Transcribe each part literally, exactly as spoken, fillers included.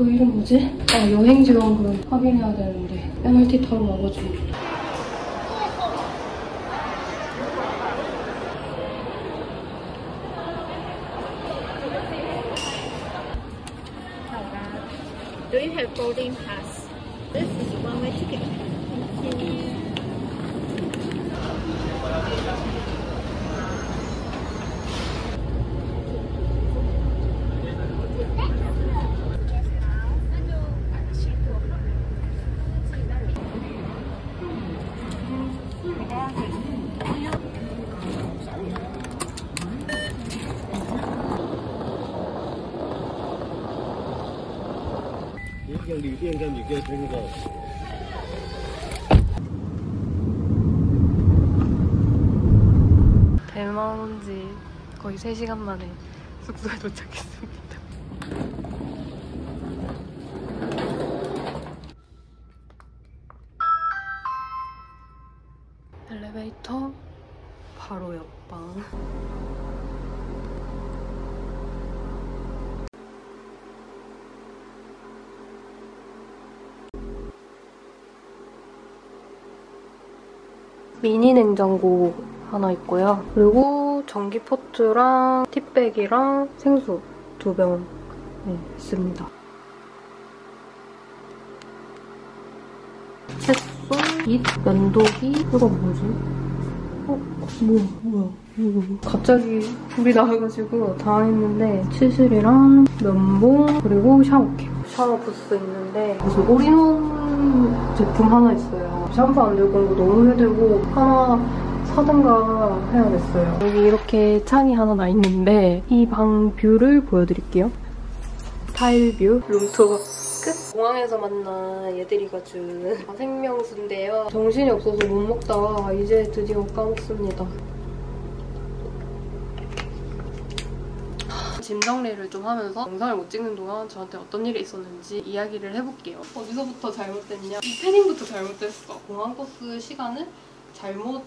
그 이름 뭐지? 아, 여행지원금 확인해야 되는데 엠알티 타러 와가지고. Do you have boarding pass? This is one way ticket. Thank you. 대만 온 지 거의 세 시간 만에 숙소에 도착했습니다. 엘리베이터 바로 옆방. 미니 냉장고 하나 있고요. 그리고 전기 포트랑 티백이랑 생수 두 병 네, 있습니다. 칫솔, 잇, 면도기, 이거 뭐지? 어? 뭐야? 뭐야? 이거 갑자기 불이 나와가지고 당황했는데 치실이랑 면봉 그리고 샤워캡. 샤워 부스 있는데 무슨 올인원 제품 하나 있어요. 샴푸 안 들고 온 거 너무 해들고 하나 사든가 해야겠어요. 여기 이렇게 창이 하나 나 있는데 이 방 뷰를 보여드릴게요. 타일 뷰, 룸투어 끝! 공항에서 만난 얘들이가 준 생명수인데요. 정신이 없어서 못 먹다가 이제 드디어 까먹습니다. 짐 정리를 좀 하면서 영상을 못 찍는 동안 저한테 어떤 일이 있었는지 이야기를 해볼게요. 어디서부터 잘못됐냐? 이 패닝부터 잘못됐어. 공항 버스 시간을 잘못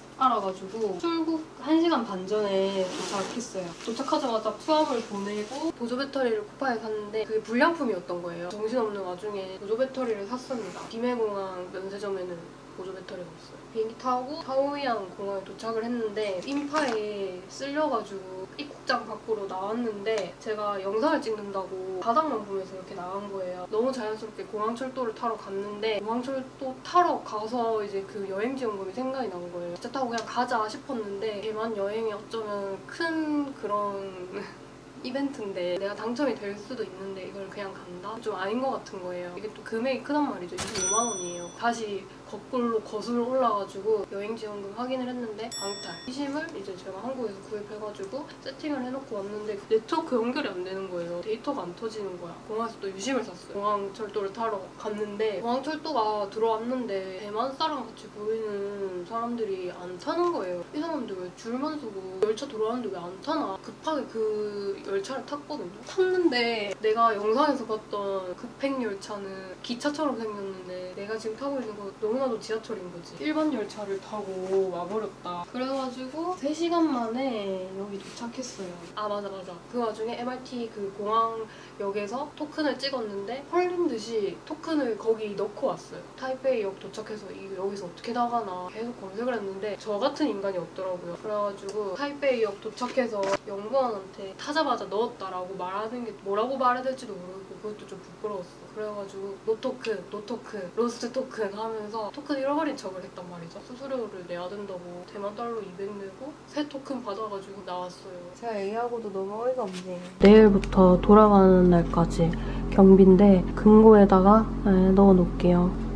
알아가지고 출국 한 시간 반 전에 도착했어요. 도착하자마자 수압을 보내고 보조 배터리를 쿠파에 샀는데 그게 불량품이었던 거예요. 정신없는 와중에 보조 배터리를 샀습니다. 김해공항 면세점에는 보조 배터리가 없어요. 비행기 타고 타오이안 공항에 도착을 했는데 인파에 쓸려가지고 입국장 밖으로 나왔는데 제가 영상을 찍는다고 바닥만 보면서 이렇게 나간 거예요. 너무 자연스럽게 공항철도를 타러 갔는데 공항철도 타러 가서 이제 그 여행지원금이 생각이 난 거예요. 기차 타고 그냥 가자 싶었는데 대만 여행이 어쩌면 큰 그런 이벤트인데 내가 당첨이 될 수도 있는데 이걸 그냥 간다? 좀 아닌 것 같은 거예요. 이게 또 금액이 크단 말이죠. 이십오만 원이에요. 다시 거꾸로 거슬러 올라가지고 여행지원금 확인을 했는데 방탈. 시심을 이제 제가 한국에서 구입해가지고 세팅을 해놓고 왔는데 네트워크 연결이 안 되는 거예요. 데이터가 안 터지는 거야. 공항에서 또 유심을 샀어요. 공항철도를 타러 갔는데 공항철도가 들어왔는데 대만 사람 같이 보이는 사람들이 안 타는 거예요. 이 사람들 왜 줄만 서고 열차 들어왔는데 왜 안 타나? 급하게 그 열차를 탔거든요. 탔는데 내가 영상에서 봤던 급행 열차는 기차처럼 생겼는데 내가 지금 타고 있는 거 너무나도 지하철인 거지. 일반 열차를 타고 와버렸다. 그래가지고 세 시간 만에 여기 도착했어요. 아 맞아 맞아. 그 와중에 엠알티 그 공항역에서 토큰을 찍었는데 헐린 듯이 토큰을 거기 넣고 왔어요. 타이페이역 도착해서 이거 여기서 어떻게 나가나 계속 검색을 했는데 저 같은 인간이 없더라고요. 그래가지고 타이페이역 도착해서 영무원한테 타자마자 넣었다라고 말하는 게 뭐라고 말해야 될지도 모르고 그것도 좀 부끄러웠어. 그래가지고 노토큰, 노토큰, 로스트 토큰 하면서 토큰 잃어버린 척을 했단 말이죠. 수수료를 내야 된다고 대만 달러 이백 내고 새 토큰 받아가지고 나왔어요. 제가 얘기하고도 너무 어이가 없네요. 내일부터 돌아가는 날까지 경비인데 금고에다가 네, 넣어놓을게요.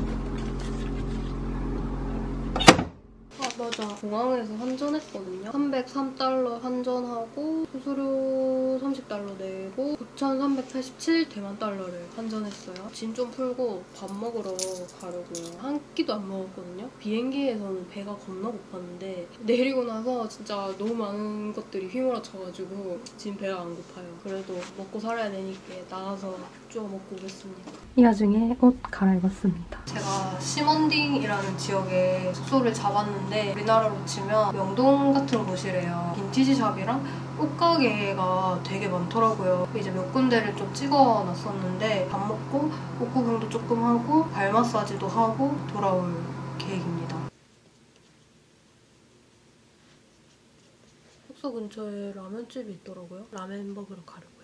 맞아. 공항에서 환전했거든요. 삼백삼 달러 환전하고 수수료 삼십 달러 내고 구천삼백팔십칠 대만 달러를 환전했어요. 짐 좀 풀고 밥 먹으러 가려고요. 한 끼도 안 먹었거든요. 비행기에서는 배가 겁나 고팠는데 내리고 나서 진짜 너무 많은 것들이 휘몰아쳐가지고 지금 배가 안 고파요. 그래도 먹고 살아야 되니까 나가서 쪼아 먹고 오겠습니다. 이 와중에 옷 갈아입었습니다. 제가 시먼딩이라는 지역에 숙소를 잡았는데 우리나라로 치면 명동 같은 곳이래요. 빈티지 샵이랑 옷가게가 되게 많더라고요. 이제 몇 군데를 좀 찍어놨었는데 밥 먹고 옷 구경도 조금 하고 발 마사지도 하고 돌아올 계획입니다. 숙소 근처에 라면집이 있더라고요. 라면 먹으러 가려고요.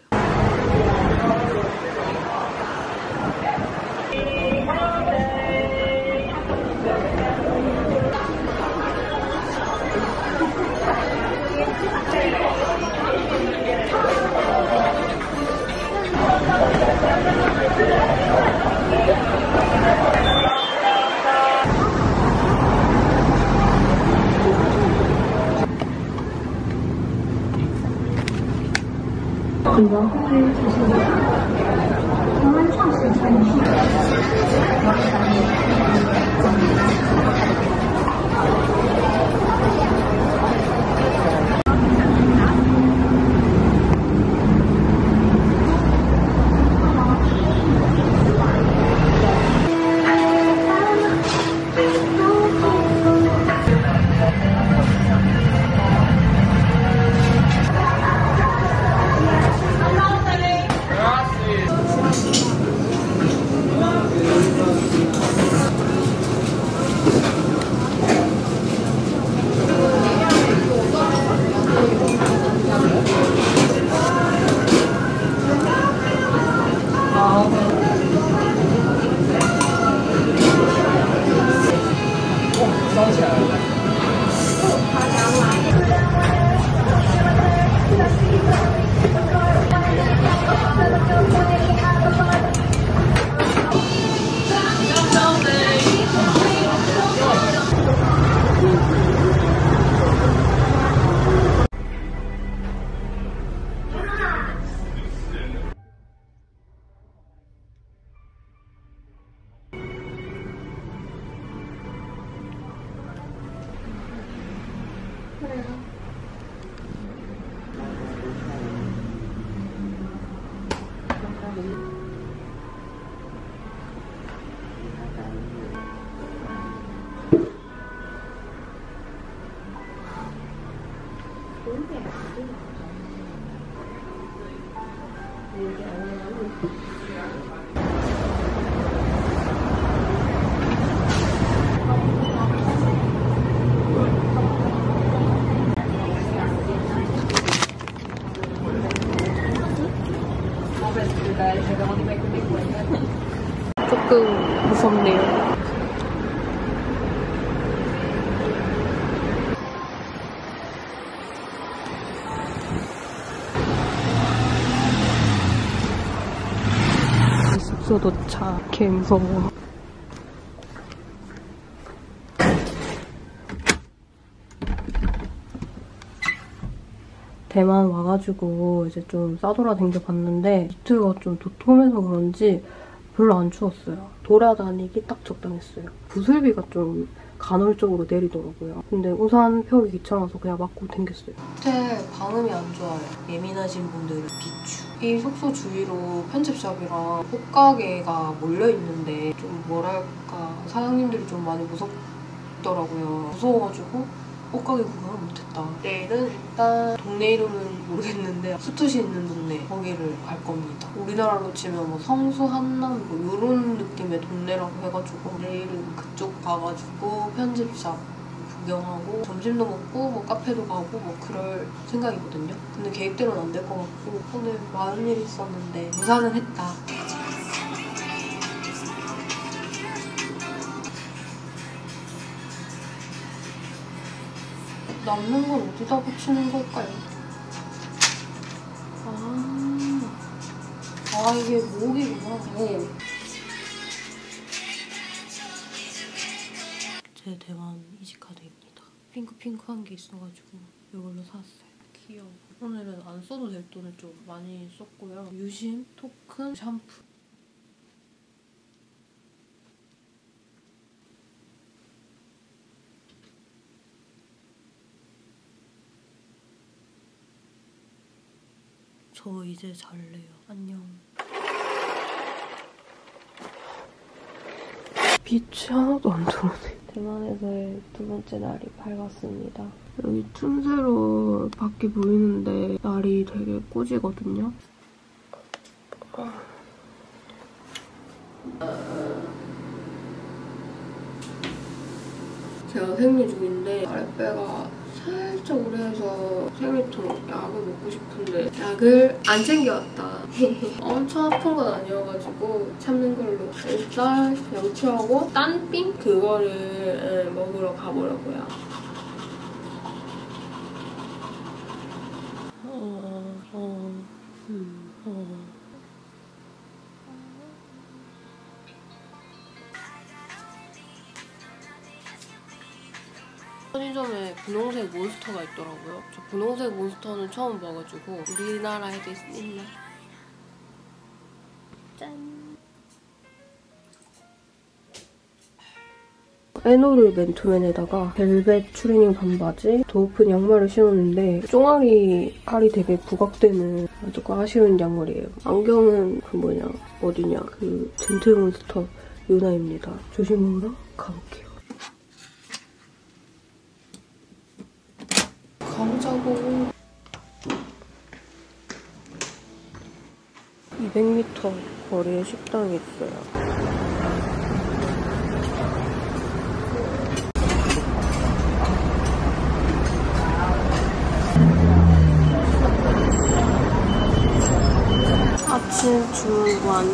조금 무섭네요. 숙소 도착. 개 무서워. 대만 와가지고 이제 좀 싸돌아댕겨 봤는데 이틀가 좀 도톰해서 그런지 별로 안 추웠어요. 돌아다니기 딱 적당했어요. 부슬비가 좀 간헐적으로 내리더라고요. 근데 우산 펴기 귀찮아서 그냥 맞고 댕겼어요. 호텔 방음이 안 좋아요. 예민하신 분들은 비추. 이 숙소 주위로 편집샵이랑 옷가게가 몰려있는데 좀 뭐랄까 사장님들이 좀 많이 무섭더라고요. 무서워가지고 옷가게 구경을 못했다. 내일은 일단 동네 이름은 모르겠는데 수투시 있는 동네 거기를 갈 겁니다. 우리나라로 치면 뭐 성수, 한남 뭐 이런 느낌의 동네라고 해가지고 내일은 그쪽 가가지고 편집샵 구경하고 점심도 먹고 뭐 카페도 가고 뭐 그럴 생각이거든요. 근데 계획대로는 안 될 것 같고 오늘 많은 일이 있었는데 무사는 했다. 남는 건 어디다 붙이는 걸까요? 아, 아 이게 목이구나. 오. 제 대만 이지카드입니다. 핑크핑크한 게 있어가지고 이걸로 샀어요. 귀여워. 오늘은 안 써도 될 돈을 좀 많이 썼고요. 유심, 토큰, 샴푸. 저 이제 잘래요. 안녕. 빛이 하나도 안 들어오네. 대만에서의 두 번째 날이 밝았습니다. 여기 틈새로 밖이 보이는데 날이 되게 꾸지거든요. 제가 생리 중인데 아랫배가 살짝 우려해서 생리통 약을 먹고 싶은데 약을 안 챙겨왔다. 엄청 아픈 건 아니어가지고 참는 걸로. 일단 양치하고 딴빙 그거를 먹으러 가보려고요. 어, 어, 음, 어. 편의점에 분홍색 몬스터가 있더라고요. 저 분홍색 몬스터는 처음 봐가지고 우리나라에도 있나? 짠! 에노르 맨투맨에다가 벨벳 추리닝 반바지, 도우픈 양말을 신었는데 쫑알이 알이 되게 부각되는 조금 아쉬운 양말이에요. 안경은 그 뭐냐, 어디냐, 그 젠틀몬스터 유나입니다. 조심하러 가볼게요. 가보자고. 이백 미터 거리에 식당이 있어요. 아침 주문관.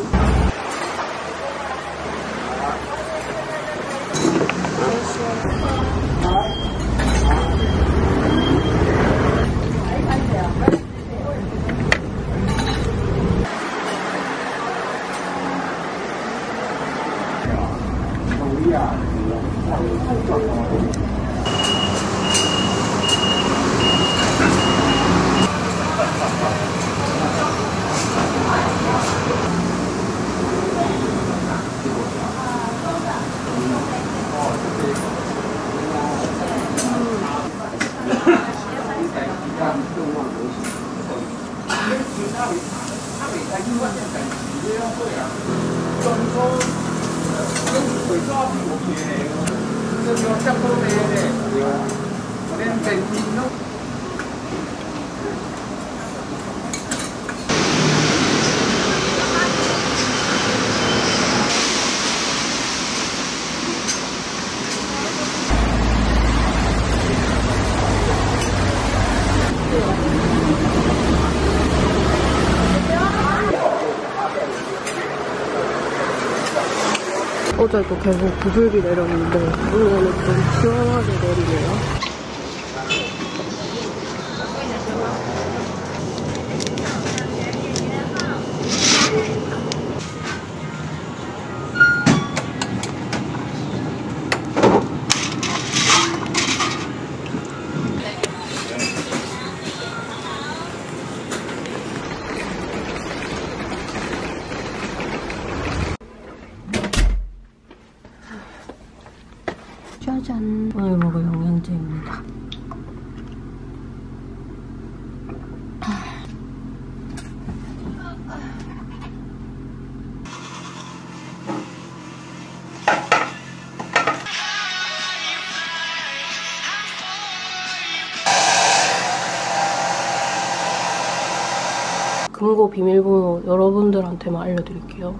어제도 계속 구슬비 내렸는데 오늘은 좀 시원하게 내리네요. 짜잔! 오늘 먹을 영양제입니다. 금고 비밀번호 여러분들한테만 알려드릴게요.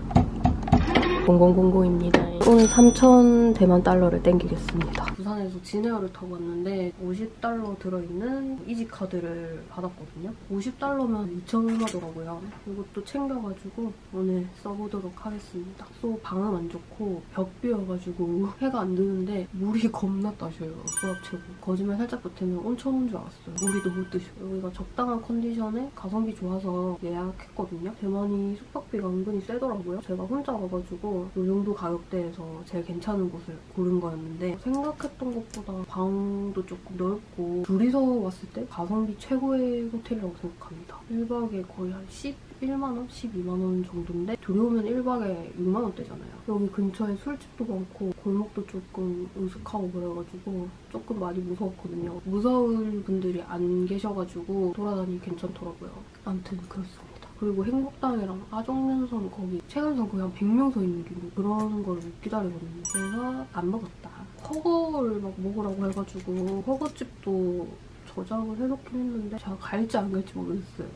공공공공입니다. 오늘 삼천 대만 달러를 땡기겠습니다. 부산에서 진에어를 타고 왔는데 오십 달러 들어있는 이지카드를 받았거든요. 오십 달러면 이천 얼마더라고요. 이것도 챙겨가지고 오늘 써보도록 하겠습니다. 또 방음 안 좋고 벽비여가지고 해가 안 드는데 물이 겁나 따셔요. 수압체고. 거짓말 살짝 보태면 온천 온 줄 알았어요. 물이 너무 뜨셔. 여기가 적당한 컨디션에 가성비 좋아서 예약했거든요. 대만이 숙박비가 은근히 세더라고요. 제가 혼자 와가지고 이 정도 가격대에서 제일 괜찮은 곳을 고른 거였는데 생각했던 것보다 방도 조금 넓고 둘이서 왔을 때 가성비 최고의 호텔이라고 생각합니다. 일 박에 거의 한 십일만 원? 십이만 원 정도인데 둘이 오면 일 박에 육만 원대잖아요. 여기 근처에 술집도 많고 골목도 조금 으슥하고 그래가지고 조금 많이 무서웠거든요. 무서울 분들이 안 계셔가지고 돌아다니기 괜찮더라고요. 아무튼 그렇습니다. 그리고 행복당이랑 아종면선 거기 최근선 거의 한 백 명 서 있는 길 그런 걸 못 기다리거든요. 그래서 안 먹었다. 허거를 막 먹으라고 해가지고 허거집도 저장을 해놓긴 했는데 제가 갈지 안 갈지 모르겠어요.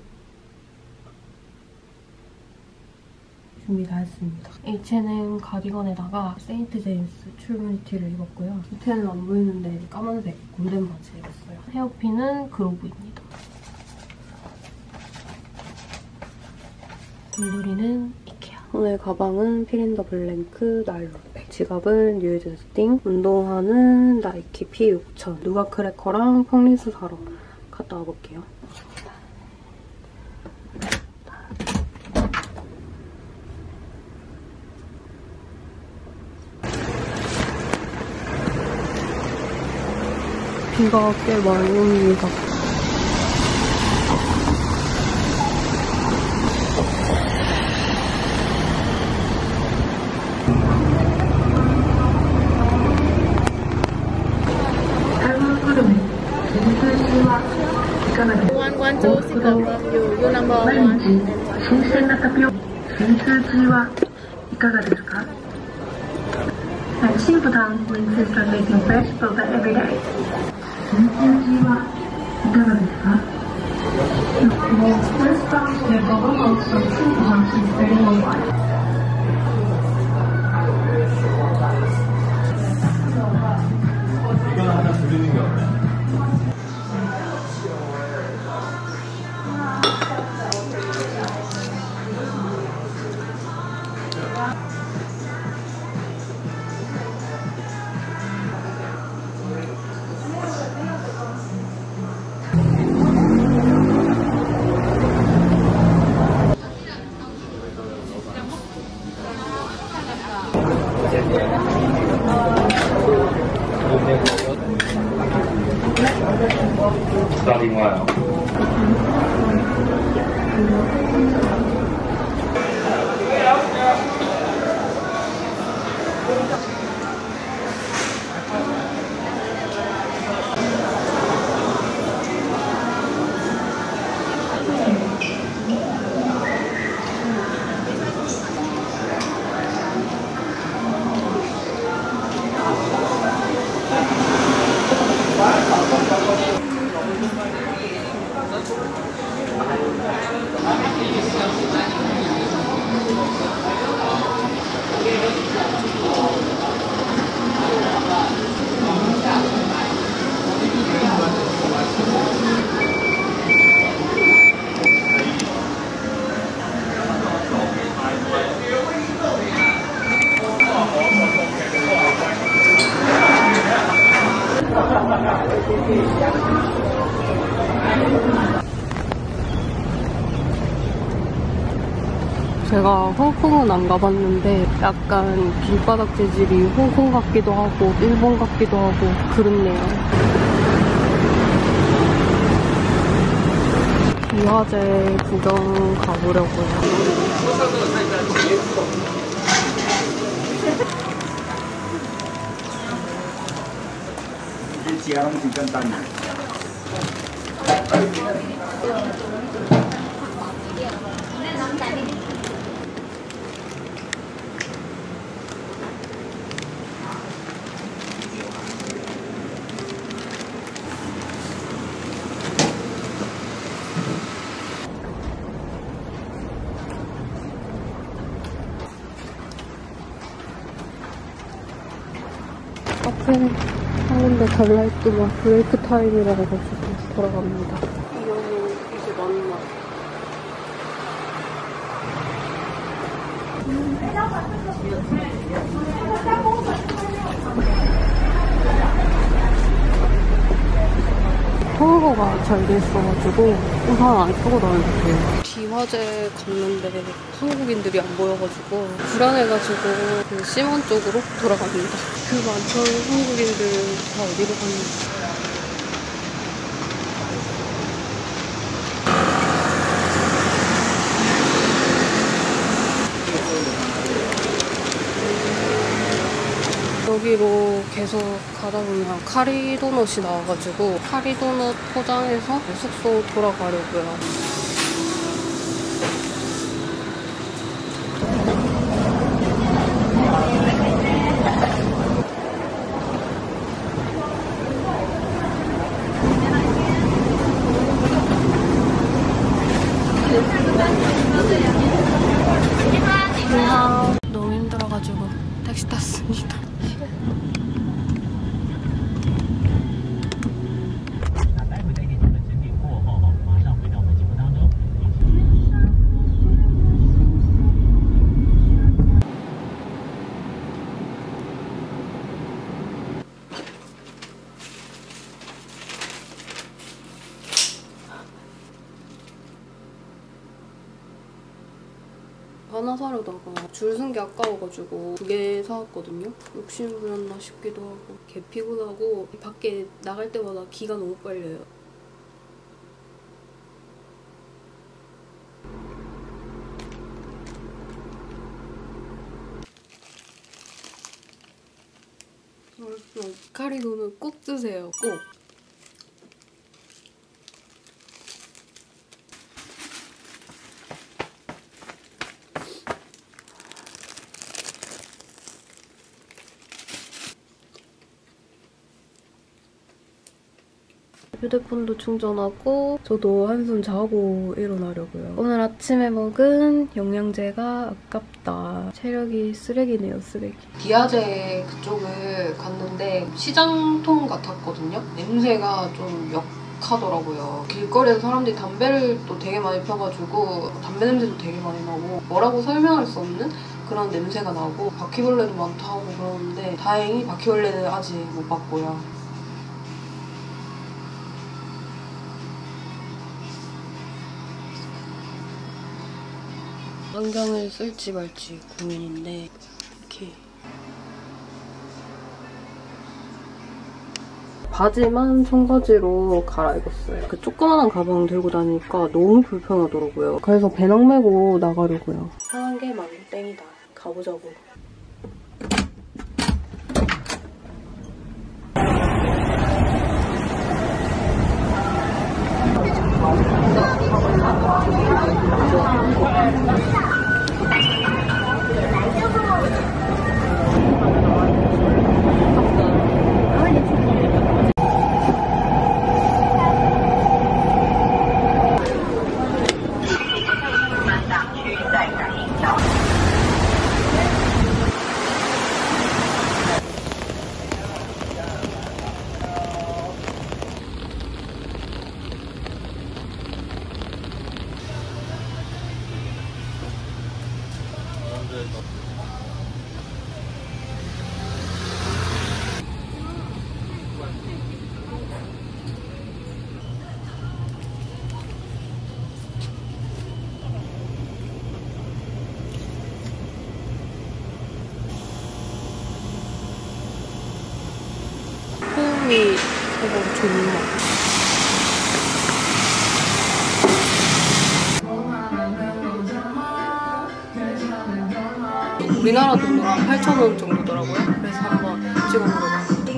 준비 다 했습니다. 에이치 앤 엠 가디건에다가 세인트 제임스 출근티를 입었고요. 밑에는 안 보이는데 까만색 골덴 바지 입었어요. 헤어핀은 그로브입니다. 물놀이는 이케아. 오늘 가방은 피린더 블랭크 나일론백. 지갑은 뉴에젠스팅. 운동화는 나이키 피 육천. 누가 크래커랑 펑리스 사러 갔다 와볼게요. 비가 꽤 많이 옵니다. One one two six above you. You number one. 新鮮なタピオカ新数字はいかがですか？新ブタン insists on making fresh boba every day. 新数字はいかがですか？ The first box to boba box from Super is thirty-one baht. 이거 하나 줄이는 게 없네. Starting 제가 홍콩은 안 가봤는데 약간 길바닥 재질이 홍콩 같기도 하고 일본 같기도 하고 그렇네요. 기화제 구경 가보려고요. 카페 한 군데 갈라 했더만 브레이크 타임이라고 해가지고 돌아갑니다. 이거는 이게 맞나? 통로가 잘 돼 있어가지고 우산 안 쓰고 다녔어요. 기화제 갔는데 한국인들이 안 보여가지고 불안해가지고 그 시몬 쪽으로 돌아갑니다. 그 많던 한국인들 다 어디로 갔는지. 여기로 계속 가다 보면 카리 도넛이 나와가지고 카리 도넛 포장해서 숙소 돌아가려고요. 있습니다. 하나 사려다가 줄 쓴 게 아까워가지고 두 개 사왔거든요. 욕심 부렸나 싶기도 하고 개 피곤하고 밖에 나갈 때마다 기가 너무 빨려요. 카리노는 꼭 드세요. 꼭! 휴대폰도 충전하고 저도 한숨 자고 일어나려고요. 오늘 아침에 먹은 영양제가 아깝다. 체력이 쓰레기네요, 쓰레기. 디아제 그쪽을 갔는데 시장통 같았거든요? 냄새가 좀 역하더라고요. 길거리에서 사람들이 담배를 또 되게 많이 펴가지고 담배 냄새도 되게 많이 나고 뭐라고 설명할 수 없는 그런 냄새가 나고 바퀴벌레도 많다고 그러는데 다행히 바퀴벌레는 아직 못 봤고요. 안경을 쓸지 말지 고민인데 이렇게 바지만 청바지로 갈아입었어요. 그 조그만한 가방 들고 다니니까 너무 불편하더라고요. 그래서 배낭 메고 나가려고요. 사는 게 만두 땡이다. 가보자고. 소금이 되게 좋은 맛. 우리나라 돈으로 한 팔천 원 정도더라고요. 그래서 한번 찍어 먹어봤는데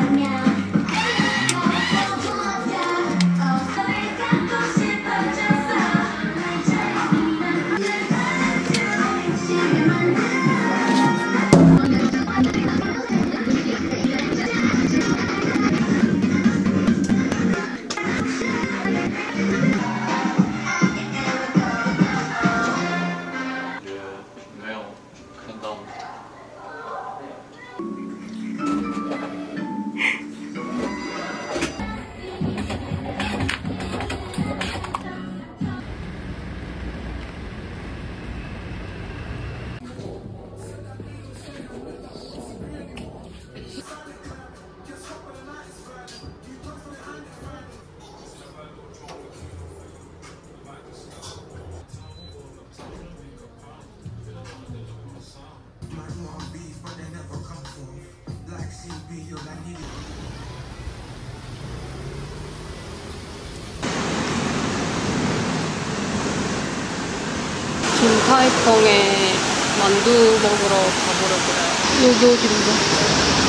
김타이펑에 만두 먹으러 가보려고요. 여기 어딘가?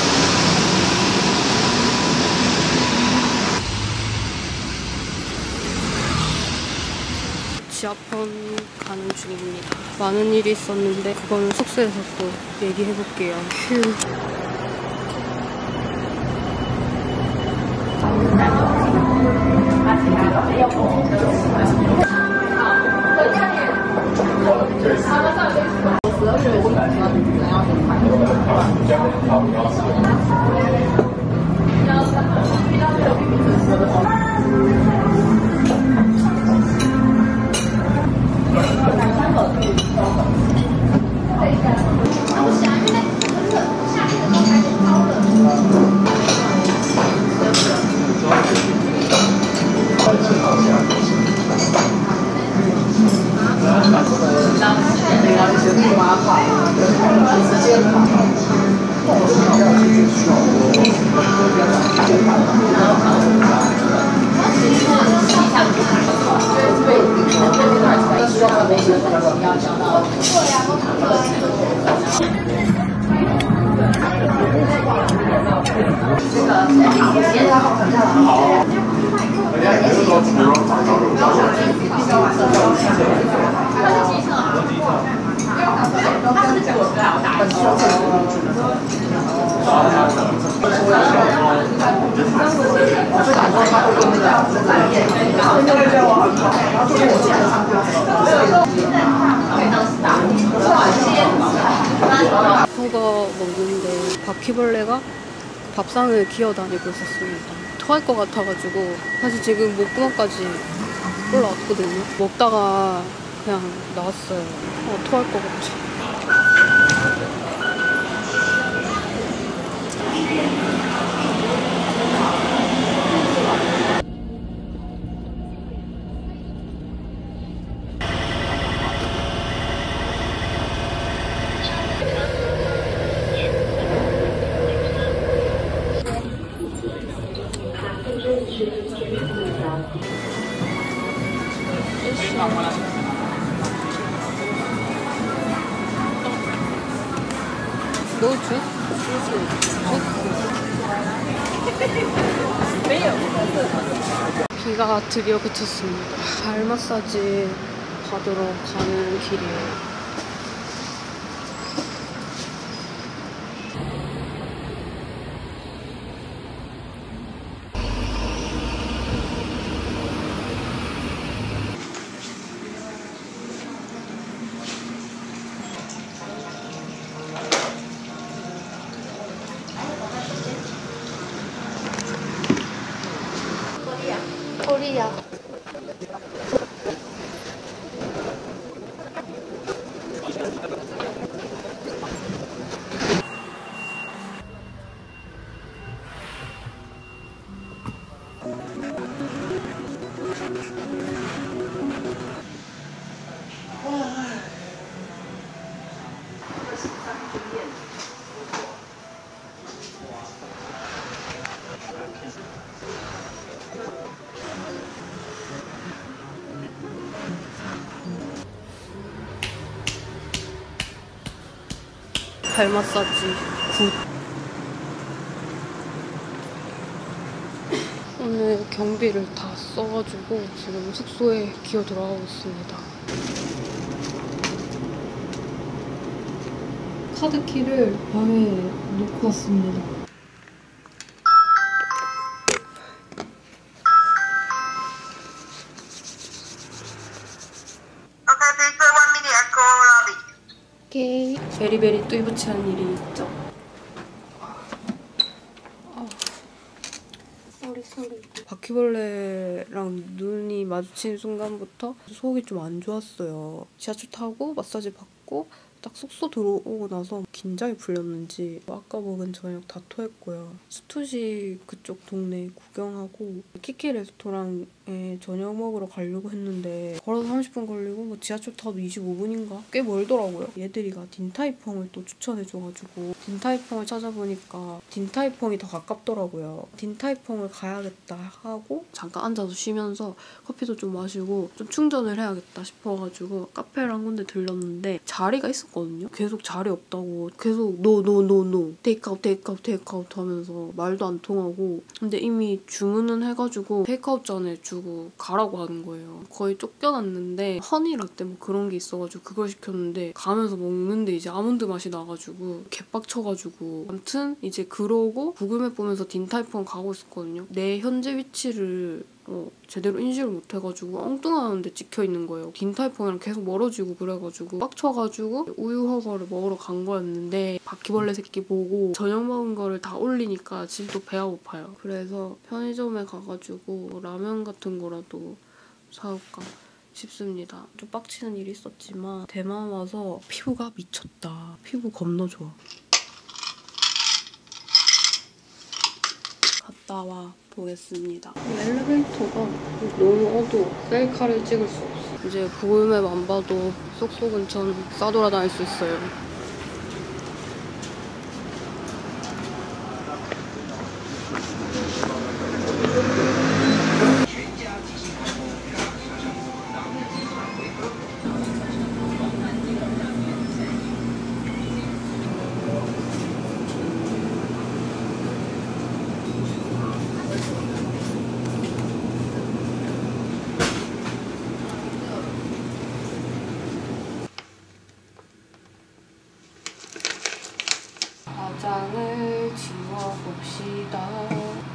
지하편 가는 중입니다. 많은 일이 있었는데 그거는 숙소에서 또 얘기해볼게요. 휴. 저거 먹는데 바퀴벌레가 밥상을 기어다니고 있었습니다. 토할 것 같아가지고 사실 지금 목구멍까지 올라왔거든요. 먹다가 그냥 나왔어요. 어, 토할 것 같아. 너 주스? 주스. 비가 드디어 그쳤습니다. 발 마사지 받으러 가는 길이에요. 코리아. 발 마사지 굿. 오늘 경비를 다 써가지고 지금 숙소에 기어 들어가고 있습니다. 카드키를 방에 놓고 왔습니다. 오케이. 베리베리 뚜이부치한 일이 있죠. 아, 쏘리 쏘리. 바퀴벌레랑 눈이 마주친 순간부터 속이 좀 안 좋았어요. 지하철 타고 마사지 받고 딱 숙소 들어오고 나서 긴장이 풀렸는지 아까 먹은 저녁 다 토했고요. 스투시 그쪽 동네 구경하고 키키 레스토랑에 저녁 먹으러 가려고 했는데 걸어서 삼십 분 걸리고 뭐 지하철 타도 이십오 분인가? 꽤 멀더라고요. 얘들이가 딘타이펑을 또 추천해줘가지고 딘타이펑을 찾아보니까 딘타이펑이 더 가깝더라고요. 딘타이펑을 가야겠다 하고 잠깐 앉아서 쉬면서 커피도 좀 마시고 좀 충전을 해야겠다 싶어가지고 카페를 한 군데 들렀는데 자리가 있었거든요. 계속 자리 없다고 계속 노 노 노 노 테이크아웃 테이크아웃 테이크아웃 하면서 말도 안 통하고 근데 이미 주문은 해가지고 테이크아웃 전에 주고 가라고 하는 거예요. 거의 쫓겨났는데 허니라떼 뭐 그런 게 있어가지고 그걸 시켰는데 가면서 먹는데 이제 아몬드 맛이 나가지고 개빡쳐가지고 아무튼 이제 그러고 구글맵 보면서 딘타이펑 가고 있었거든요. 내 현재 위치를 어, 제대로 인식을 못해가지고 엉뚱한 데 찍혀있는 거예요. 딘탈phong이랑 계속 멀어지고 그래가지고 빡쳐가지고 우유 허거를 먹으러 간 거였는데 바퀴벌레 새끼 보고 저녁 먹은 거를 다 올리니까 지금 또 배가 고파요. 그래서 편의점에 가가지고 라면 같은 거라도 사올까 싶습니다. 좀 빡치는 일이 있었지만 대만 와서 피부가 미쳤다. 피부 겁나 좋아. 갔다 와 보겠습니다. 엘리베이터가 너무 어두워. 셀카를 찍을 수 없어. 이제 구글맵 안 봐도 숙소 근처는 싸돌아다닐 수 있어요. 화장을 지워봅시다.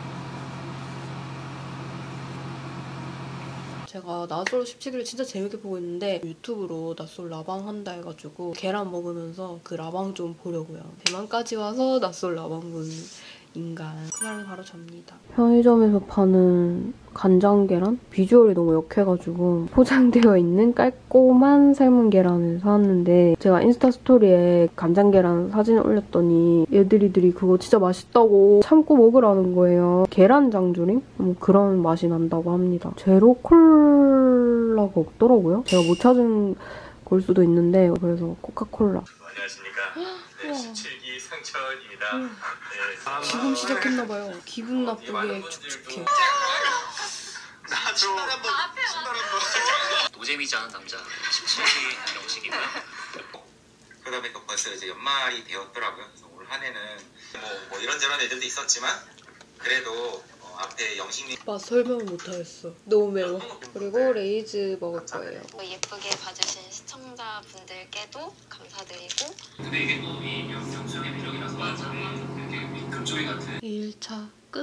제가 나솔 십칠 일을 진짜 재밌게 보고 있는데 유튜브로 나솔 라방 한다 해가지고 계란 먹으면서 그 라방 좀 보려고요. 대만까지 와서 나솔 라방 본 인간. 그날은 바로 접니다. 편의점에서 파는 간장 계란? 비주얼이 너무 역해가지고 포장되어 있는 깔끔한 삶은 계란을 사왔는데 제가 인스타 스토리에 간장 계란 사진을 올렸더니 얘들이들이 그거 진짜 맛있다고 참고 먹으라는 거예요. 계란 장조림? 뭐 그런 맛이 난다고 합니다. 제로 콜라가 없더라고요. 제가 못 찾은 걸 수도 있는데 그래서 코카콜라. 안녕하십니까. 네, 십칠 기 상철입니다. 음. 네. 지금 시작했나봐요. 기분 나쁘게 축축해. 나도 신발 한번 신발 한번 노잼이지 않은 남자 십칠 기 영식이고요. 그러다 보니까 벌써 이제 연말이 되었더라고요. 그래서 올 한 해는 뭐, 뭐 이런저런 애들도 있었지만 그래도 어, 앞에 영식님 맛 설명을 못하겠어. 너무 매워. 그리고 레이즈 먹을 거예요. 예쁘게 봐주신 시청자분들께도 감사드리고 근데 이게 너무 영상의 매력이라서 되게 금쪽이 같은 일 차 끝.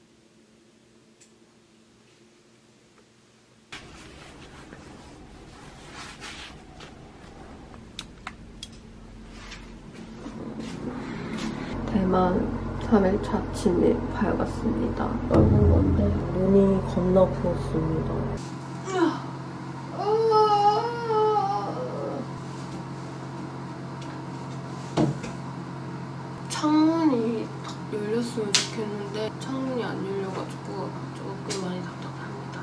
대만 삼 일차 침입 밝았습니다. 얼굴 건데 눈이 겁나 부었습니다. 창문이 딱 열렸으면 좋겠는데 창문이 안 열려가지고 조금 많이 답답합니다.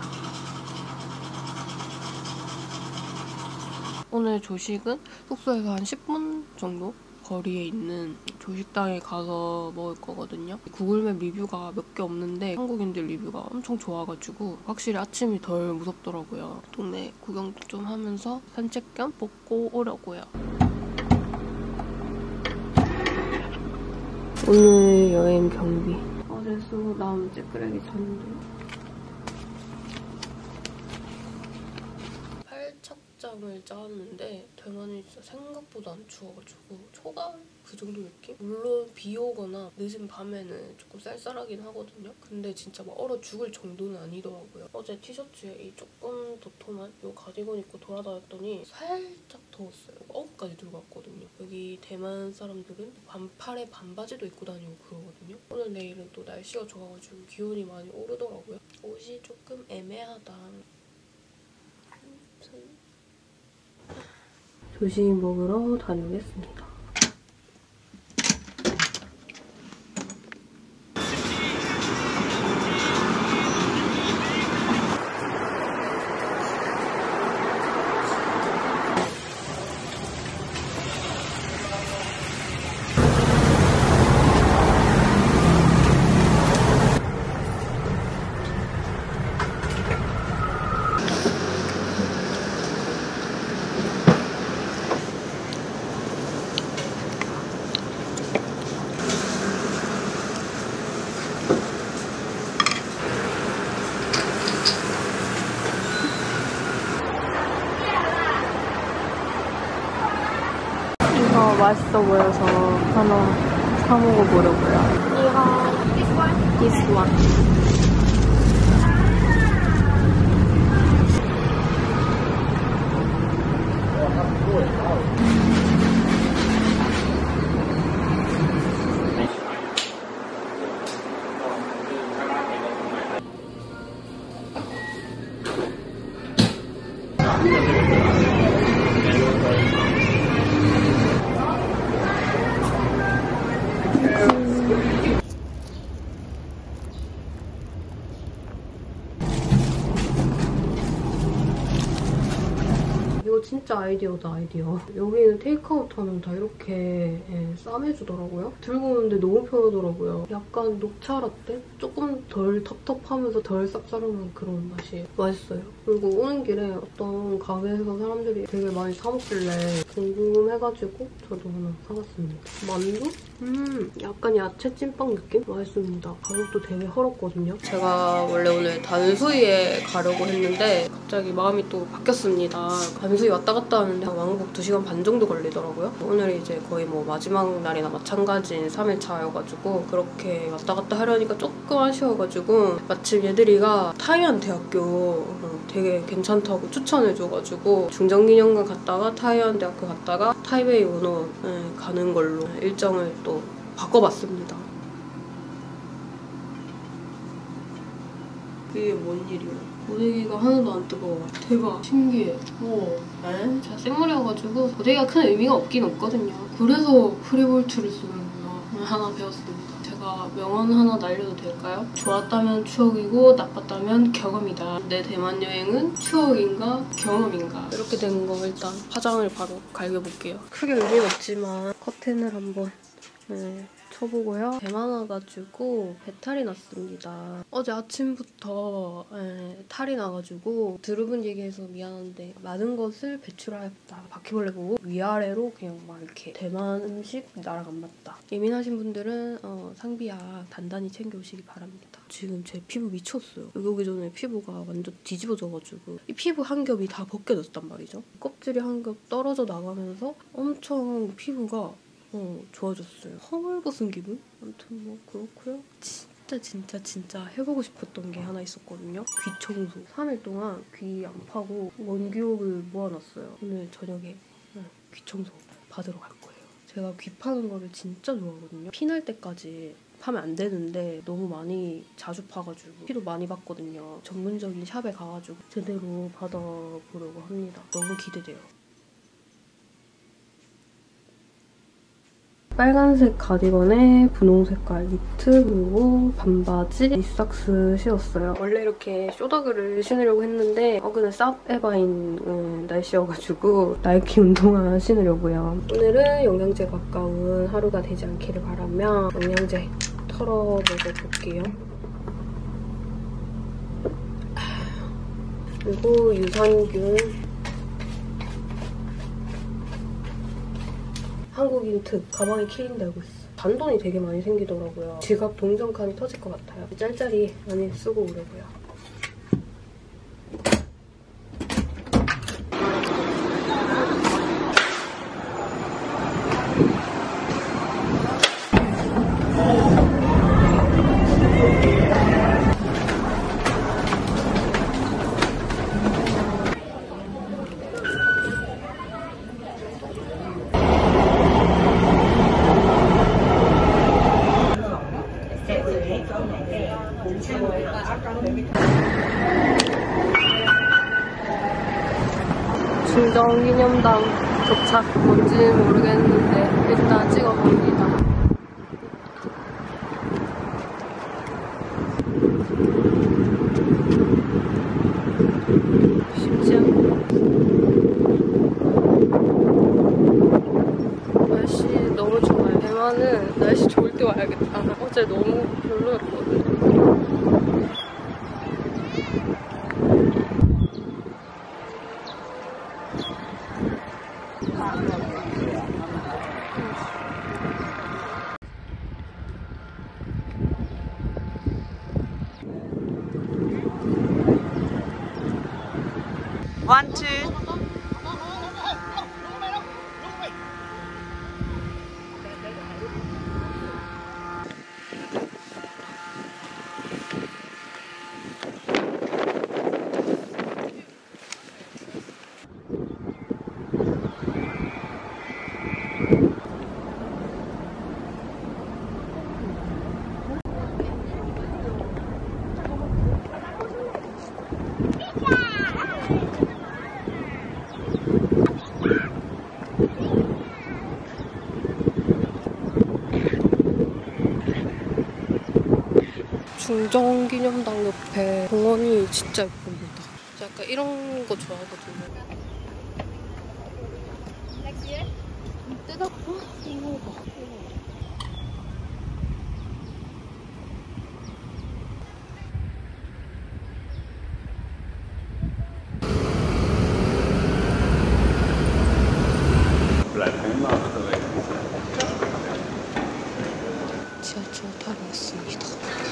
오늘 조식은 숙소에서 한 십 분 정도 거리에 있는 조식당에 가서 먹을 거거든요. 구글맵 리뷰가 몇 개 없는데 한국인들 리뷰가 엄청 좋아가지고 확실히 아침이 덜 무섭더라고요. 동네 구경도 좀 하면서 산책 겸 먹고 오려고요. 오늘 여행 경비. 어제 쓰고 나온 찌끄레기 샀는데 팔착장을 짜왔는데 대만이 진짜 생각보다 안 추워가지고 초반 그 정도 느낌? 물론 비 오거나 늦은 밤에는 조금 쌀쌀하긴 하거든요. 근데 진짜 막 얼어 죽을 정도는 아니더라고요. 어제 티셔츠에 이 조금 도톰한 이 가디건 입고 돌아다녔더니 살짝 더웠어요. 어깨까지 들고 왔거든요. 여기 대만 사람들은 반팔에 반바지도 입고 다니고 그러거든요. 오늘 내일은 또 날씨가 좋아가지고 기온이 많이 오르더라고요. 옷이 조금 애매하다. 조식 먹으러 다녀오겠습니다. 이거 맛있어 보여서 하나 사 먹어보려고요. 이거 this one. 이거 진짜 아이디어다, 아이디어. 여기는 테이크아웃 하면 다 이렇게 예, 쌈해주더라고요. 들고 오는데 너무 편하더라고요. 약간 녹차 라떼? 조금 덜 텁텁하면서 덜 쌉싸름한 그런 맛이에요. 맛있어요. 그리고 오는 길에 어떤 가게에서 사람들이 되게 많이 사 먹길래 궁금해가지고 저도 하나 사봤습니다. 만두? 음, 약간 야채 찐빵 느낌? 맛있습니다. 가격도 되게 헐었거든요. 제가 원래 오늘 단수이에 가려고 했는데 갑자기 마음이 또 바뀌었습니다. 단수이 왔다 갔다 하는데 왕복 두 시간 반 정도 걸리더라고요. 오늘 이제 거의 뭐 마지막 날이나 마찬가지인 삼 일차여가지고 그렇게 왔다 갔다 하려니까 조금 아쉬워가지고 마침 얘들이가 타이안 대학교 되게 괜찮다고 추천해줘가지고 중정기념관 갔다가 타이안 대학교 갔다가 타이베이 원어 가는 걸로 일정을 또 바꿔봤습니다. 이게 뭔 일이야? 고데기가 하나도 안 뜨거워. 대박. 신기해. 우와. 에? 제가 생물이어가지고 고데기가 큰 의미가 없긴 없거든요. 그래서 프리볼트를 쓰는구나. 하나 배웠습니다. 제가 명언 하나 날려도 될까요? 좋았다면 추억이고 나빴다면 경험이다. 내 대만 여행은 추억인가 경험인가. 이렇게 된 거 일단 화장을 바로 갈겨볼게요. 크게 의미는 없지만 커튼을 한번 네, 쳐보고요. 대만 와가지고 배탈이 났습니다. 어제 아침부터 네, 탈이 나가지고 들어본 얘기해서 미안한데 많은 것을 배출하였다. 바퀴벌레 보고 위아래로 그냥 막 이렇게 대만 음식 나랑 안 맞다. 예민하신 분들은 어, 상비약 단단히 챙겨오시기 바랍니다. 지금 제 피부 미쳤어요. 여기 오기 전에 피부가 완전 뒤집어져가지고 이 피부 한 겹이 다 벗겨졌단 말이죠. 껍질이 한 겹 떨어져 나가면서 엄청 피부가 어, 좋아졌어요. 헐벗은 기분? 아무튼 뭐 그렇고요. 진짜 진짜 진짜 해보고 싶었던 게 하나 있었거든요. 귀 청소. 삼 일 동안 귀 안 파고 원기옥을 모아놨어요. 오늘 저녁에 귀 청소 받으러 갈 거예요. 제가 귀 파는 거를 진짜 좋아하거든요. 피 날 때까지 파면 안 되는데 너무 많이 자주 파가지고 피도 많이 받거든요. 전문적인 샵에 가가지고 제대로 받아보려고 합니다. 너무 기대돼요. 빨간색 가디건에 분홍 색깔 니트 그리고 반바지 니삭스 신었어요. 원래 이렇게 쇼더그를 신으려고 했는데 어그는 쌉에바인 날씨여가지고 나이키 운동화 신으려고요. 오늘은 영양제 가까운 하루가 되지 않기를 바라며 영양제 털어 먹어볼게요. 그리고 유산균 한국인 특 가방에 키링 달고 있어. 잔돈이 되게 많이 생기더라고요. 지갑 동전칸이 터질 것 같아요. 짤짤이 많이 쓰고 오려고요. 중정기념당 도착. 뭔지는 모르겠는데 일단 찍어봅니다. 쉽지 않네. 날씨 너무 좋아요. 대만은 날씨 좋을 때 와야겠다. 어제 너무 별로였거든요. One, two. 중정기념당 옆에 공원이 진짜 예쁩니다. 약간 이런 거 좋아하거든요. 뜨겁. 이거 봐. 지하철 타러 왔습니다.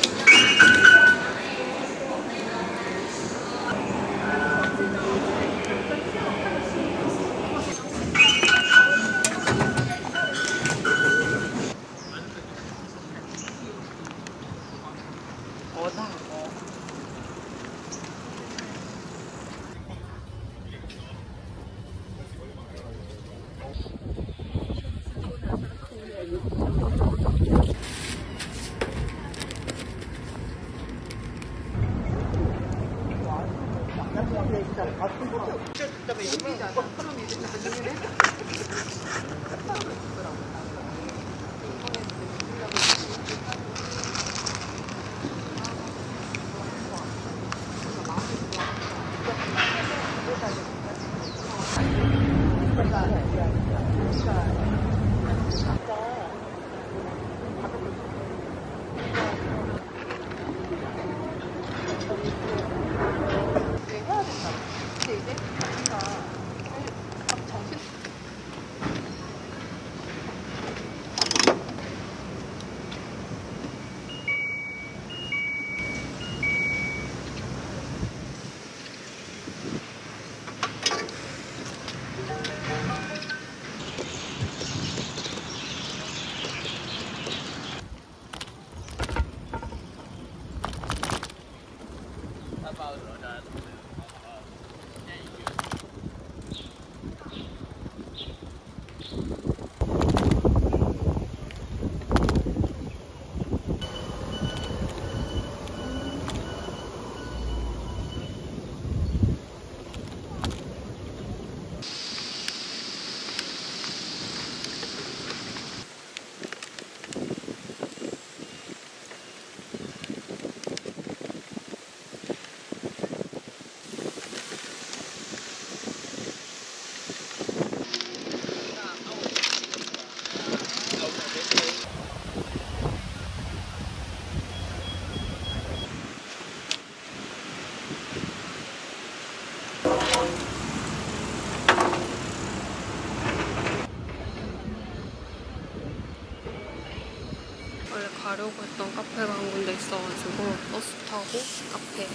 원래 가려고 했던 카페가 한 군데 있어가지고 버스 타고 카페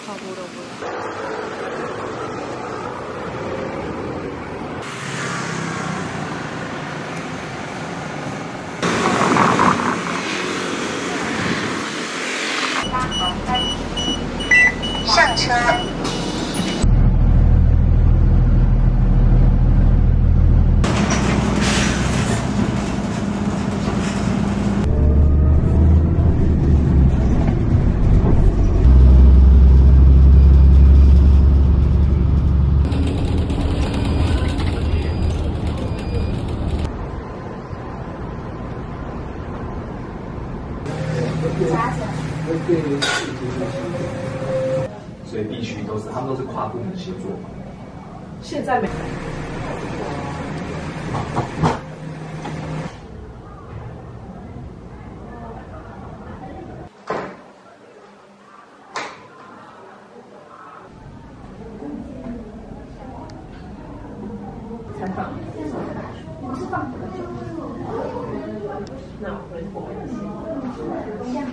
가보려고요. 上车。 所以必须都是他们都是跨部门协作嘛。现在没。采访。不是放那我会我们先。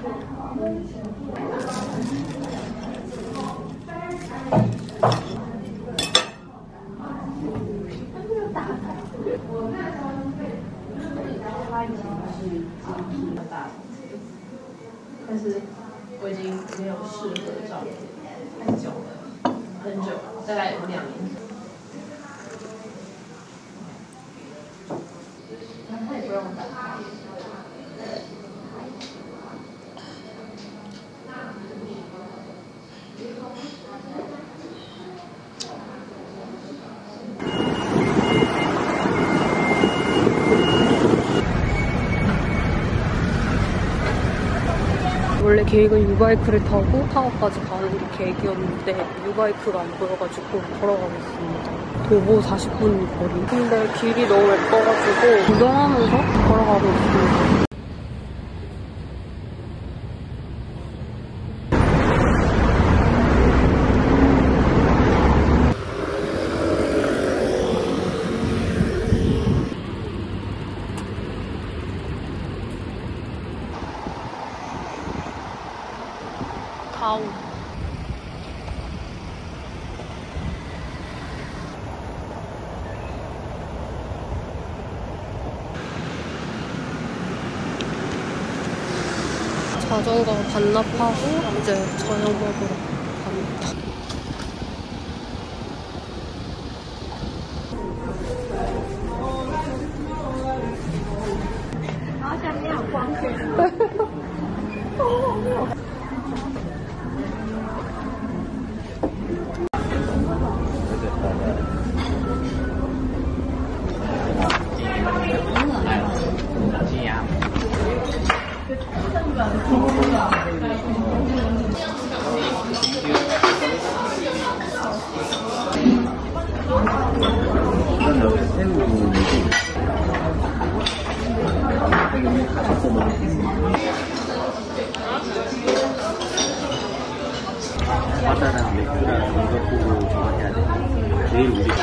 但是我已经没有适合的照片太久了，很久，大概有两年。他也不让我打开。 下 원래 계획은 유바이크를 타고 타워까지 가는 게 계획이었는데 유바이크가 안 보여가지고 걸어가고 있습니다. 도보 사십 분 거리. 근데 길이 너무 예뻐가지고 구경하면서 걸어가고 있습니다. 다운. 자전거 반납하고 이제 저녁 먹으러 갑니다. 바다랑 맥주랑 이것 보고 좋아해야 돼. 제일 우리가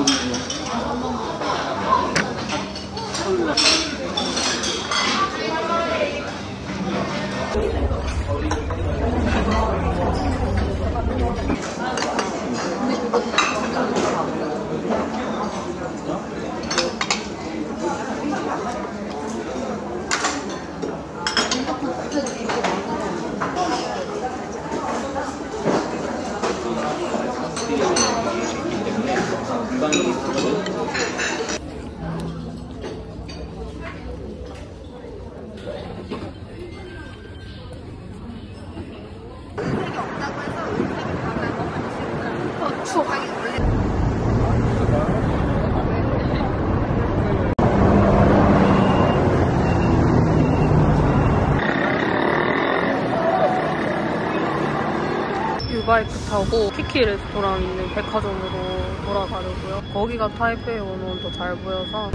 유바이크 타고 키키 레스토랑 있는 백화점으로 돌아가려고요. 거기가 타이베이 원원도 잘 보여서.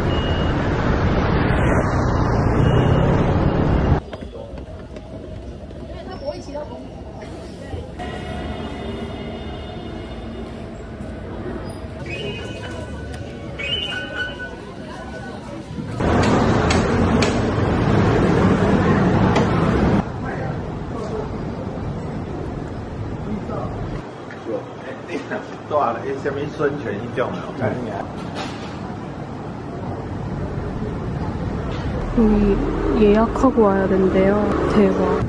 여기 예약하고 와야 된대요. 대박.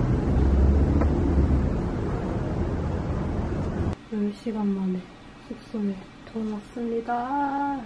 열 시간 만에 숙소에 돌아왔습니다.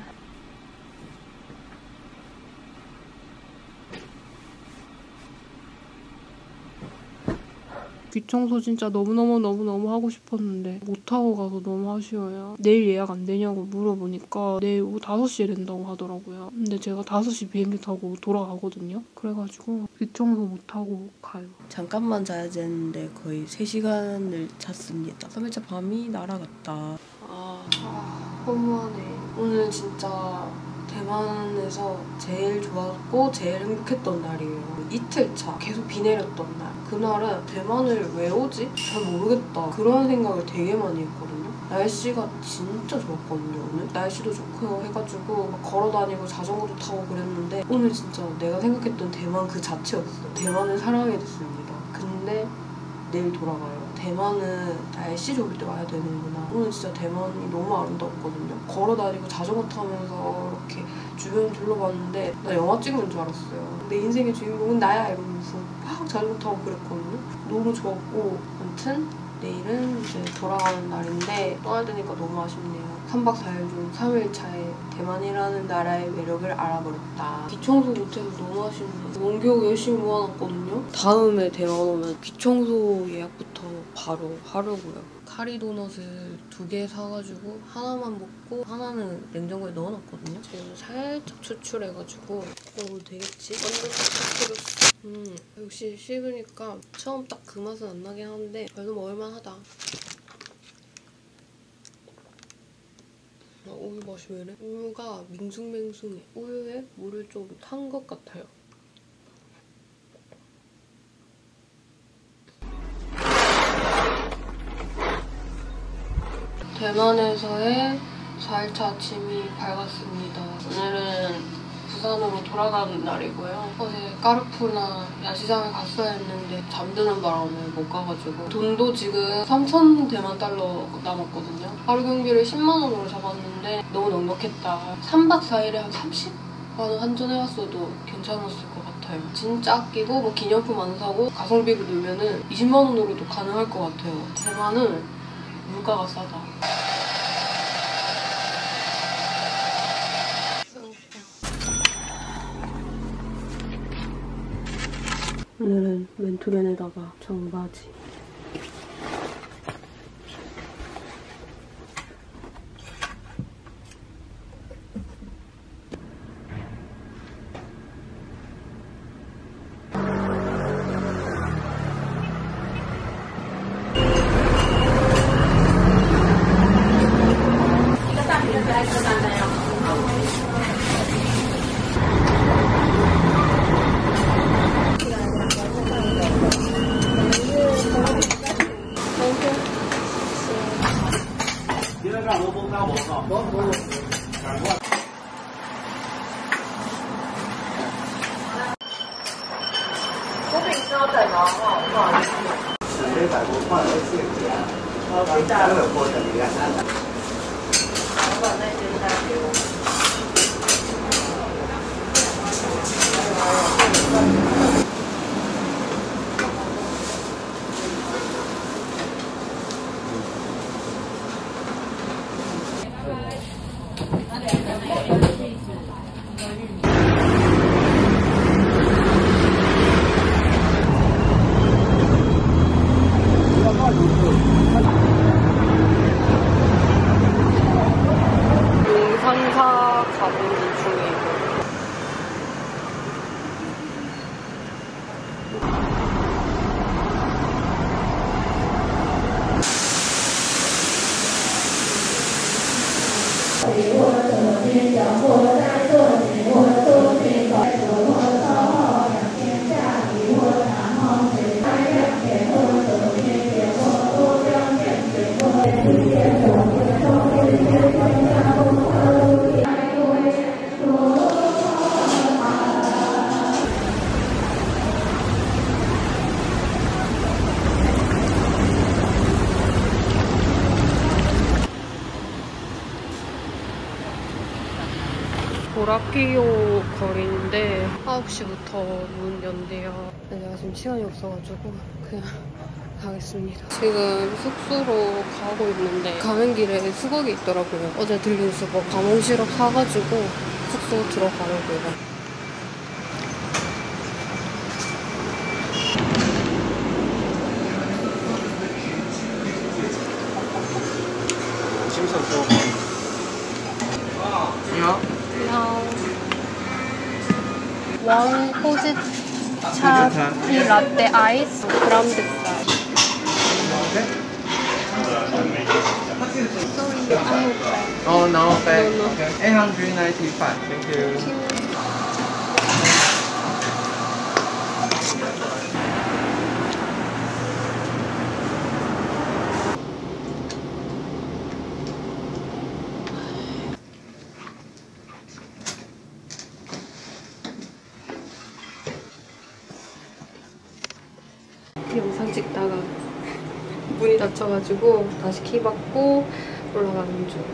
귀청소 진짜 너무너무너무너무 하고 싶었는데 못하고 가서 너무 아쉬워요. 내일 예약 안 되냐고 물어보니까 내일 오후 다섯 시에 된다고 하더라고요. 근데 제가 다섯 시 비행기 타고 돌아가거든요. 그래가지고 귀청소 못하고 가요. 잠깐만 자야 되는데 거의 세 시간을 잤습니다. 삼 일차 밤이 날아갔다. 아, 아 허무하네. 오늘 진짜 대만에서 제일 좋았고 제일 행복했던 날이에요. 이틀차 계속 비 내렸던 날. 그날은 대만을 왜 오지? 잘 모르겠다. 그런 생각을 되게 많이 했거든요. 날씨가 진짜 좋았거든요, 오늘. 날씨도 좋고 해가지고 막 걸어다니고 자전거도 타고 그랬는데 오늘 진짜 내가 생각했던 대만 그 자체였어요. 대만을 사랑하게 됐습니다. 근데 내일 돌아가요. 대만은 날씨 좋을 때 와야 되는구나. 오늘 진짜 대만이 너무 아름다웠거든요. 걸어다니고 자전거 타면서 이렇게 주변 둘러봤는데 나 영화 찍는 줄 알았어요. 내 인생의 주인공은 나야 이러면서 막 자전거 타고 그랬거든요. 너무 좋았고 아무튼 내일은 이제 돌아가는 날인데 떠나야 되니까 너무 아쉽네요. 삼 박 사 일 중 삼 일 차에 대만이라는 나라의 매력을 알아버렸다. 귀청소 못해서 너무 아쉽네요. 원격 열심히 모아놨거든요. 다음에 대만 오면 귀청소 예약부터 바로 하려고요. 카리 도넛을 두 개 사가지고 하나만 먹고 하나는 냉장고에 넣어놨거든요. 지금 살짝 추출해가지고 먹어도 되겠지? 완전 추출했어. 음, 역시 씹으니까 처음 딱 그 맛은 안 나긴 하는데 그래도 먹을만하다. 아, 우유 맛이 왜 이래? 우유가 밍숭맹숭해. 우유에 물을 좀 탄 것 같아요. 대만에서의 사 일차 아침이 밝았습니다. 오늘은 부산으로 돌아가는 날이고요. 어제 까르푸나 야시장을 갔어야 했는데 잠드는 바람에 못 가가지고 돈도 지금 삼천 대만 달러 남았거든요. 하루 경비를 십만 원으로 잡았는데 너무 넉넉했다. 삼 박 사 일에 한 삼십만 원 환전해왔어도 괜찮았을 것 같아요. 진짜 아끼고 뭐 기념품 안 사고 가성비를 넣으면 이십만 원으로도 가능할 것 같아요. 대만은 물가가 싸다. 오늘은 맨투맨에다가 청바지. 용산사 가보는 중이고 보라피오 거리인데 아홉 시부터 문 연대요. 제가 지금 시간이 없어가지고 그냥 가겠습니다. 지금 숙소로 가고 있는데 가는 길에 수박이 있더라고요. 어제 들린 수박 감홍 시럽 사가지고 숙소 들어가려고요. 원 호지차 티 라떼 아이스 그라운드 쌀. Oh, no, back. Okay. eight hundred ninety-five. Thank you. 영상 찍다가 문이 닫혀가지고 다시 키 받고 올라가는 중.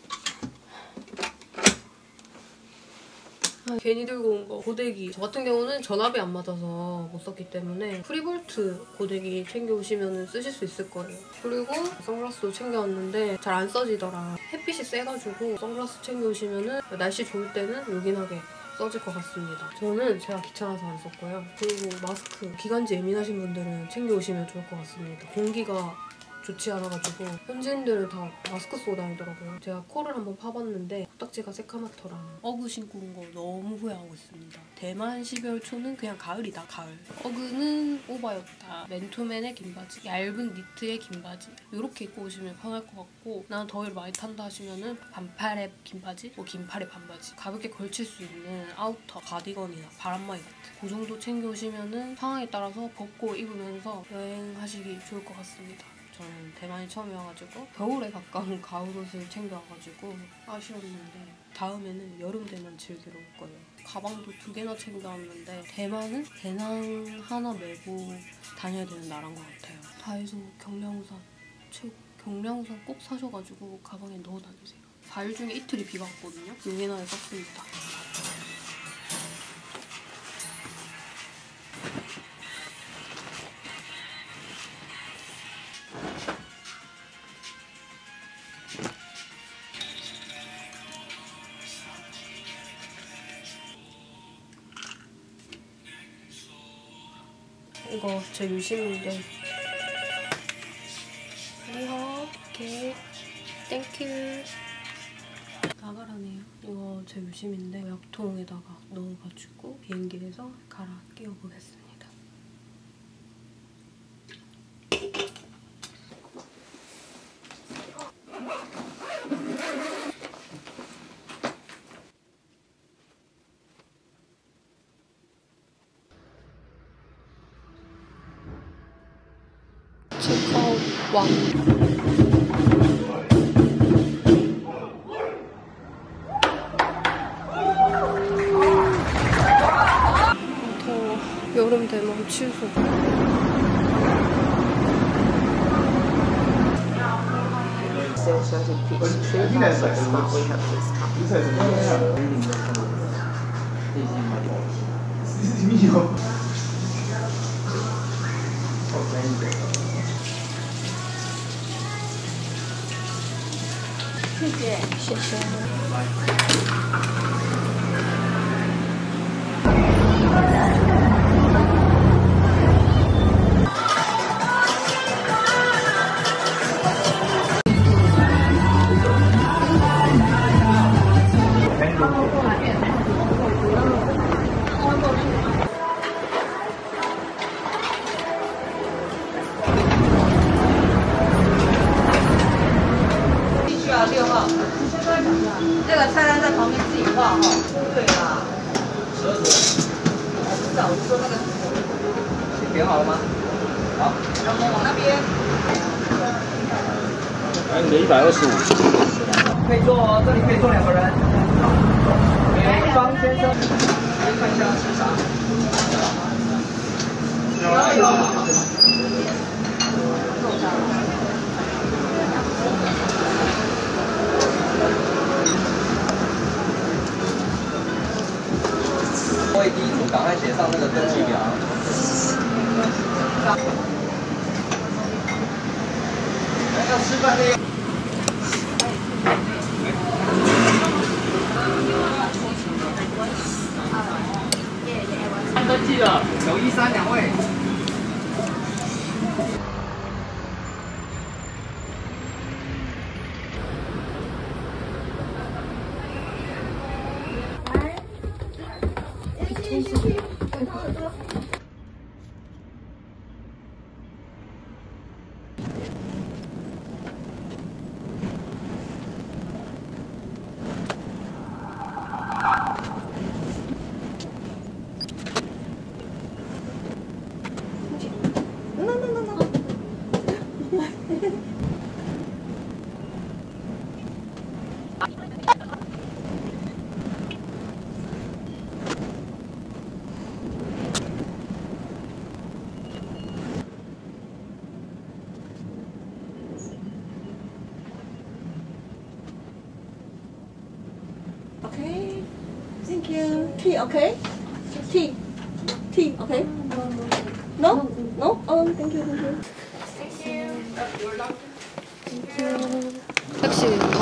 아, 괜히 들고 온 거 고데기. 저 같은 경우는 전압이 안 맞아서 못 썼기 때문에 프리볼트 고데기 챙겨오시면 쓰실 수 있을 거예요. 그리고 선글라스도 챙겨왔는데 잘 안 써지더라. 햇빛이 세가지고 선글라스 챙겨오시면 날씨 좋을 때는 요긴하게 써질 것 같습니다. 저는 제가 귀찮아서 안 썼고요. 그리고 마스크, 기관지 예민하신 분들은 챙겨오시면 좋을 것 같습니다. 공기가 좋지 않아가지고 현지인들은 다 마스크 쓰고 다니더라고요. 제가 코를 한번 파봤는데 코딱지가 새카맣더라. 어그 신고 온 거 너무 후회하고 있습니다. 대만 십이월 초는 그냥 가을이다, 가을. 어그는 오바였다. 맨투맨의 긴 바지, 얇은 니트의 긴 바지 이렇게 입고 오시면 편할 것 같고, 나는 더위를 많이 탄다 하시면은 반팔에 긴 바지, 뭐 긴팔에 반바지, 가볍게 걸칠 수 있는 아우터, 가디건이나 바람막이 같은 그 정도 챙겨오시면은 상황에 따라서 벗고 입으면서 여행하시기 좋을 것 같습니다. 저는 대만이 처음이어가지고 겨울에 가까운 가을 옷을 챙겨와가지고 아쉬웠는데 다음에는 여름 되면 즐기러 올 거예요. 가방도 두 개나 챙겨왔는데 대만은 배낭 하나 메고 다녀야 되는 나라인 것 같아요. 다이소 경량우산 최고. 경량우산 꼭 사셔가지고 가방에 넣어 다니세요. 사 일 중에 이틀이 비가 왔거든요. 용해나에 썼습니다. 이거 제 유심인데 이거 오케이 땡큐 나가라네요. 이거 제 유심인데 약통에다가 넣어가지고 비행기에서 갈아 끼워보겠습니다. 체크아웃 왕. 더워. 여름 되면 취소. 谢谢， 谢谢。 六号，那个菜单在旁边自己画哈。对啦。十二组。我不知道，我是说那个。点好了吗？好。然后往那边。 哎，你的一百二十五。 可以坐哦，这里可以坐两个人。哎，方先生，可以看一下吃啥。加油！肉沙。会第一组赶快写上那个登记表。要吃饭的。登记了，有一三两位。 Okay, thank you. Tea, okay? Tea, tea, okay? No, no. Oh, thank you, thank you. 택시